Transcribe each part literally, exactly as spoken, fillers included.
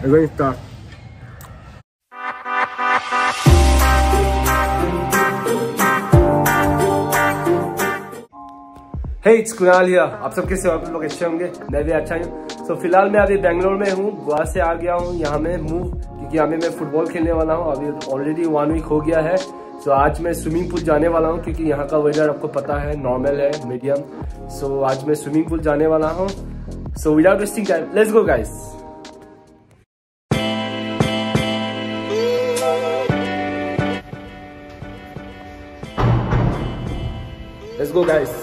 going to start. Hey it's Kunal here. आप सब कैसे हो? आप लोग अच्छे होंगे, मैं भी अच्छा हूँ। सो so, फिलहाल मैं अभी बेंगलोर में हूँ, गोवा से आ गया हूँ यहाँ में मूव, क्योंकि अभी मैं फुटबॉल खेलने वाला हूँ। अभी ऑलरेडी वन वीक हो गया है। सो so, आज मैं स्विमिंग पूल जाने वाला हूँ, क्योंकि यहाँ का वेदर आपको पता है नॉर्मल है, मीडियम। सो so, आज मैं स्विमिंग पूल जाने वाला हूँ। So without wasting time let's go guys. Let's go guys.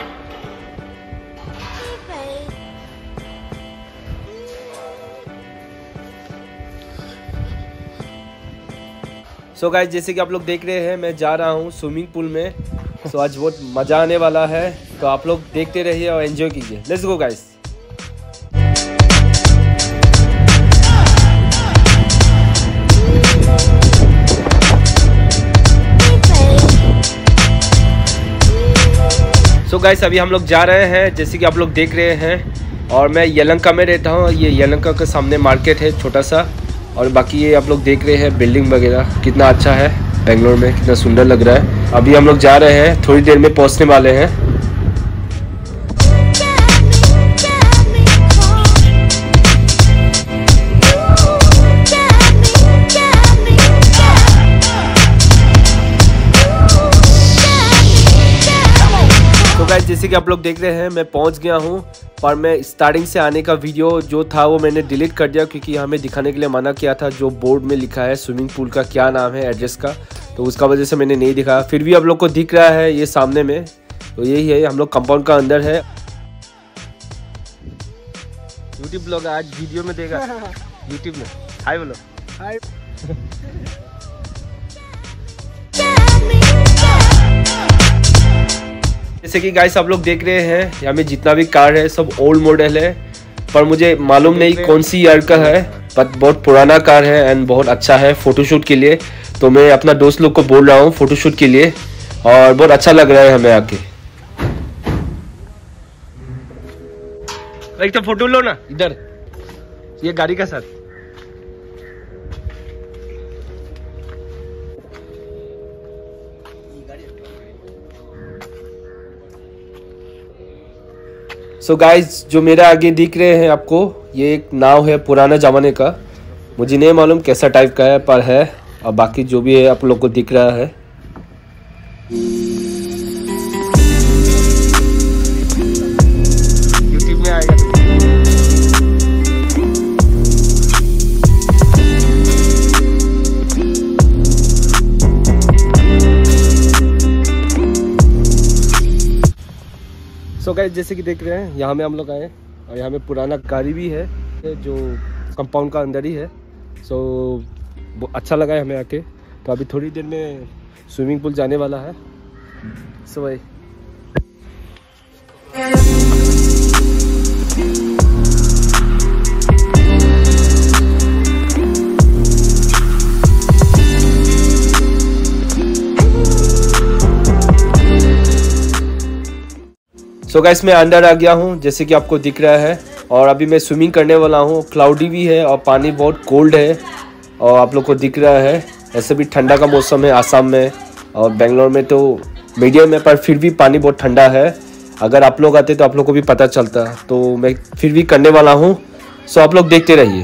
So so guys, जैसे कि आप लोग देख रहे हैं, मैं जा रहा हूँ स्विमिंग पूल में। सो so, आज बहुत मज़ा आने वाला है, तो आप लोग देखते रहिए और एंजॉय कीजिए। Let's go guys. So guys, अभी हम लोग जा रहे हैं, जैसे कि आप लोग देख रहे हैं। और मैं यलहंका में रहता हूँ। ये यलहंका के सामने मार्केट है छोटा सा। और बाकी ये आप लोग देख रहे हैं बिल्डिंग वगैरह कितना अच्छा है, बेंगलोर में कितना सुंदर लग रहा है। अभी हम लोग जा रहे हैं, थोड़ी देर में पहुंचने वाले हैं। तो गाइस, जैसे कि आप लोग देख रहे हैं, मैं पहुंच गया हूं। पर मैं स्टार्टिंग से आने का वीडियो जो था वो मैंने डिलीट कर दिया, क्योंकि हमें दिखाने के लिए मना किया था जो बोर्ड में लिखा है स्विमिंग पूल का क्या नाम है, एड्रेस का। तो उसका वजह से मैंने नहीं दिखाया। फिर भी आप लोग को दिख रहा है ये सामने में, तो यही है, हम लोग कंपाउंड का अंदर है। यूट्यूब ब्लॉग आज वीडियो में देगा यूट्यूब में। हाय बोलो। हाय। जैसे कि गाइस आप लोग देख रहे हैं, यहाँ में जितना भी कार है सब ओल्ड मॉडल है। पर मुझे मालूम नहीं कौन सी ईयर का है, पर बहुत पुराना कार है एंड बहुत अच्छा है फोटोशूट के लिए। तो मैं अपना दोस्त लोग को बोल रहा हूँ फोटोशूट के लिए, और बहुत अच्छा लग रहा है हमें आके। एक तो फोटो लो ना इधर, ये गाड़ी का साथ। सो so गाइज, जो मेरे आगे दिख रहे हैं आपको, ये एक नाव है पुराना ज़माने का। मुझे नहीं मालूम कैसा टाइप का है, पर है। और बाकी जो भी है आप लोग को दिख रहा है। यूट्यूब में आएगा। सो गाइस, जैसे कि देख रहे हैं, यहाँ में हम लोग आए और यहाँ में पुराना गाड़ी भी है जो कंपाउंड का अंदर ही है। सो अच्छा लगा है हमें आके। तो अभी थोड़ी देर में स्विमिंग पूल जाने वाला है। सो भाई, सो गाइस, मैं अंदर आ गया हूँ, जैसे कि आपको दिख रहा है। और अभी मैं स्विमिंग करने वाला हूँ। क्लाउडी भी है और पानी बहुत कोल्ड है, और आप लोग को दिख रहा है। ऐसे भी ठंडा का मौसम है आसाम में, और बेंगलोर में तो मीडियम है, पर फिर भी पानी बहुत ठंडा है। अगर आप लोग आते तो आप लोग को भी पता चलता। तो मैं फिर भी करने वाला हूँ। सो आप लोग देखते रहिए।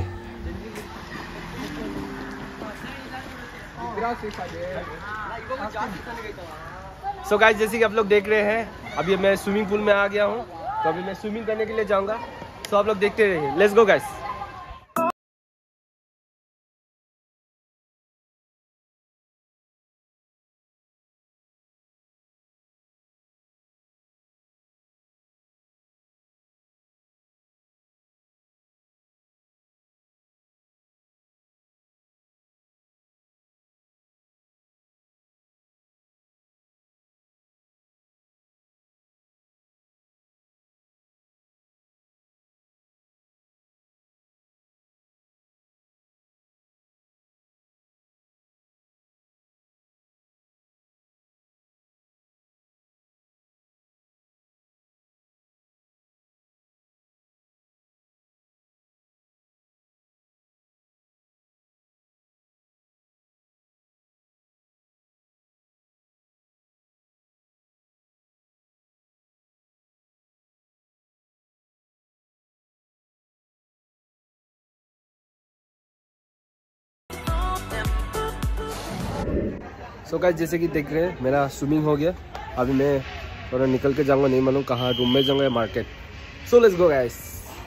सो गाइस, जैसे कि आप लोग देख रहे हैं, अभी मैं स्विमिंग पूल में आ गया हूँ। तो अभी मैं स्विमिंग करने के लिए जाऊँगा। सो आप लोग देखते रहिए। Let's go guys. So guys जैसे कि देख रहे हैं मेरा स्विमिंग हो गया। अभी मैं थोड़ा निकल के जाऊँगा, नहीं मालूम कहाँ, रूम में जाऊँगा या market. So let's go guys.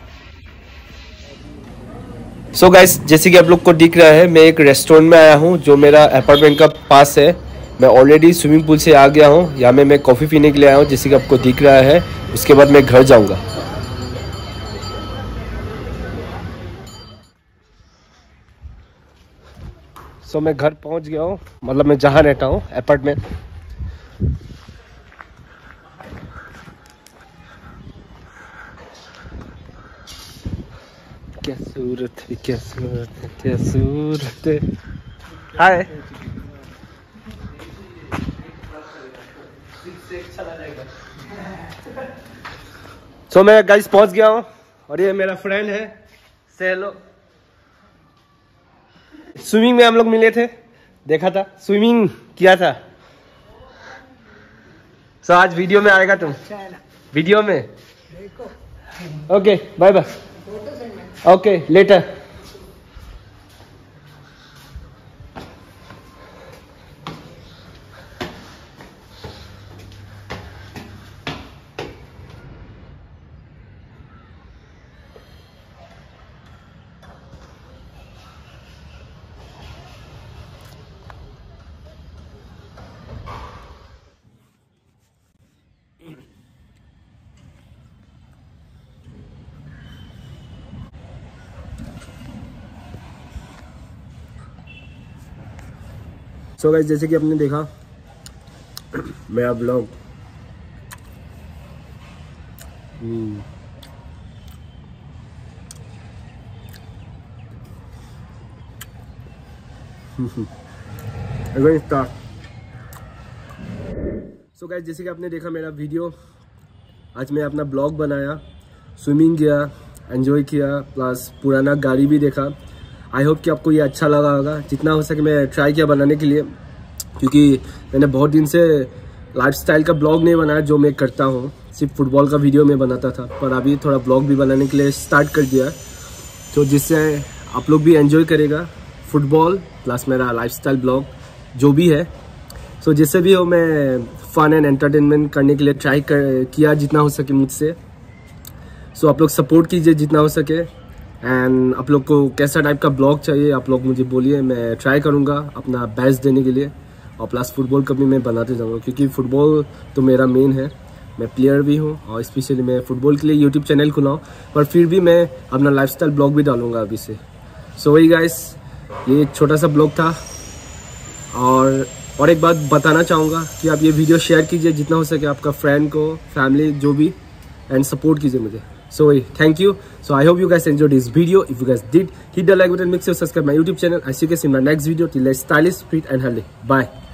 So guys जैसे कि आप लोग को दिख रहा है मैं एक रेस्टोरेंट में आया हूँ जो मेरा अपार्टमेंट का पास है। मैं ऑलरेडी स्विमिंग पूल से आ गया हूँ। यहाँ में मैं कॉफ़ी पीने के लिए आया हूँ जैसे कि आपको दिख रहा है। उसके बाद मैं घर जाऊँगा। सो so, मैं घर पहुँच गया हूँ, मतलब मैं जहाँ रहता हूँ अपार्टमेंट। क्या सूरत है, क्या सूरत है, क्या सूरत है। हाय। सो मैं गाइस पहुंच गया हूं और ये मेरा फ्रेंड है, से हेलो। स्विमिंग में हम लोग मिले थे, देखा था, स्विमिंग किया था। सो आज वीडियो में आएगा तुम, वीडियो में। Okay bye bye. Okay later. So so guys जैसे कि आपने देखा मेरा ब्लॉग, सो गाइस जैसे कि आपने देखा मेरा वीडियो, आज मैं अपना ब्लॉग बनाया, स्विमिंग किया, एंजॉय किया, प्लस पुराना गाड़ी भी देखा। आई होप कि आपको ये अच्छा लगा होगा। जितना हो सके मैं ट्राई किया बनाने के लिए, क्योंकि मैंने बहुत दिन से लाइफस्टाइल का ब्लॉग नहीं बनाया जो मैं करता हूँ, सिर्फ फुटबॉल का वीडियो में बनाता था। पर अभी थोड़ा ब्लॉग भी बनाने के लिए स्टार्ट कर दिया, तो जिससे आप लोग भी एंजॉय करेगा फुटबॉल प्लस मेरा लाइफस्टाइल ब्लॉग जो भी है। सो जिससे भी हो मैं फन एंड एंटरटेनमेंट करने के लिए ट्राई कर किया जितना हो सके मुझसे। सो आप लोग सपोर्ट कीजिए जितना हो सके। एंड आप लोग को कैसा टाइप का ब्लॉग चाहिए आप लोग मुझे बोलिए, मैं ट्राई करूँगा अपना बेस्ट देने के लिए। और प्लस फुटबॉल का भी मैं बनाते जाऊँगा, क्योंकि फुटबॉल तो मेरा मेन है, मैं प्लेयर भी हूँ और स्पेशली मैं फुटबॉल के लिए यूट्यूब चैनल खुला हूँ। पर फिर भी मैं अपना लाइफस्टाइल ब्लॉग भी डालूँगा अभी से। सो वही गाइस, ये एक छोटा सा ब्लॉग था। और और एक बात बताना चाहूँगा कि आप ये वीडियो शेयर कीजिए जितना हो सके आपका फ्रेंड को, फैमिली जो भी, एंड सपोर्ट कीजिए मुझे। So thank you. So I hope you guys enjoyed this video. If you guys did, hit the like button, make sure to subscribe my YouTube channel. I see you guys in my next video. Till then, stylish, fit and healthy. Bye.